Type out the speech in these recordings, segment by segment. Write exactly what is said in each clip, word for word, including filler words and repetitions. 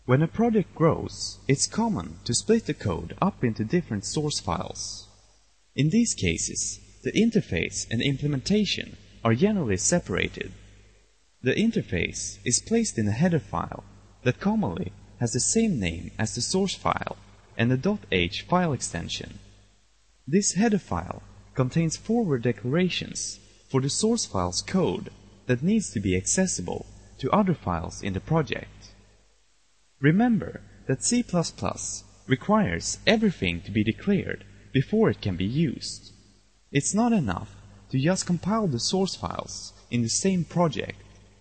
When a project grows, it's common to split the code up into different source files. In these cases, the interface and implementation are generally separated. The interface is placed in a header file that commonly has the same name as the source file and a .h file extension. This header file contains forward declarations for the source file's code that needs to be accessible to other files in the project. Remember that C plus plus requires everything to be declared before it can be used. It's not enough to just compile the source files in the same project.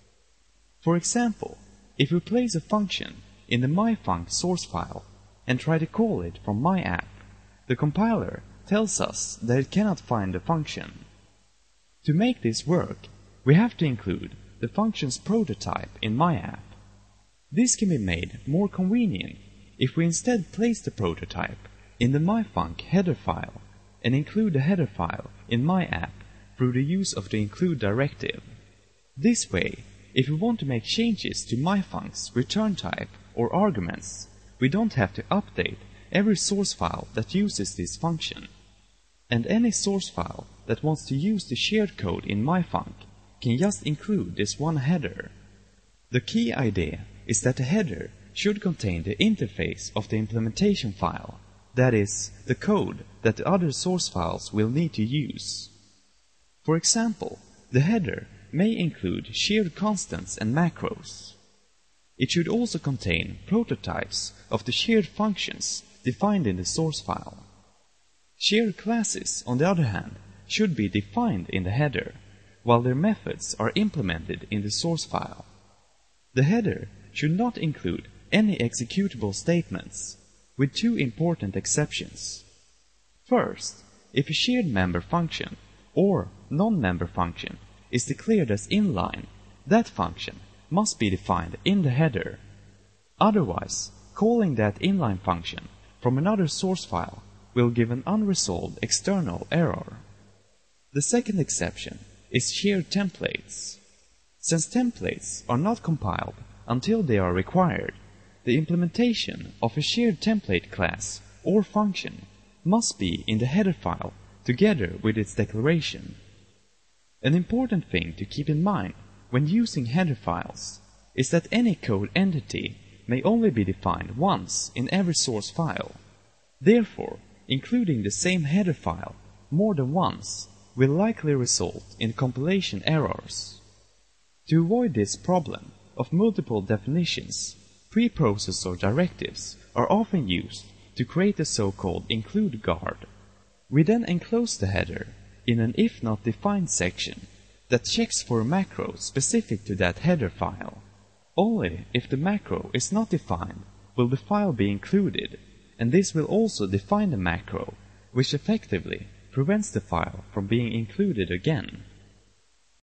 For example, if we place a function in the myfunc source file and try to call it from myapp, the compiler tells us that it cannot find the function. To make this work, we have to include the function's prototype in myapp. This can be made more convenient if we instead place the prototype in the myfunc header file and include the header file in myapp through the use of the include directive. This way, if we want to make changes to myfunc's return type or arguments, we don't have to update every source file that uses this function. And any source file that wants to use the shared code in myfunc can just include this one header. The key idea is that the header should contain the interface of the implementation file, that is, the code that the other source files will need to use. For example, the header may include shared constants and macros. It should also contain prototypes of the shared functions defined in the source file. Shared classes, on the other hand, should be defined in the header, while their methods are implemented in the source file. The header should not include any executable statements, with two important exceptions. First, if a shared member function or non-member function is declared as inline, that function must be defined in the header. Otherwise, calling that inline function from another source file will give an unresolved external error. The second exception is shared templates. Since templates are not compiled until they are required, the implementation of a shared template class or function must be in the header file together with its declaration. An important thing to keep in mind when using header files is that any code entity may only be defined once in every source file. Therefore, including the same header file more than once will likely result in compilation errors. To avoid this problem of multiple definitions, preprocessor directives are often used to create the so-called include guard. We then enclose the header in an if not defined section that checks for a macro specific to that header file. Only if the macro is not defined will the file be included, and this will also define the macro, which effectively prevents the file from being included again.